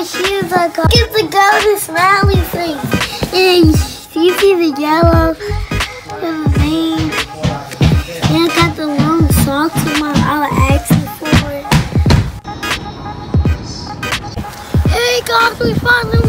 the shoes I got. Get the golden smiley face. And you see the yellow and the vein. And I got the long socks on my I was asking for it. Hey guys, we finally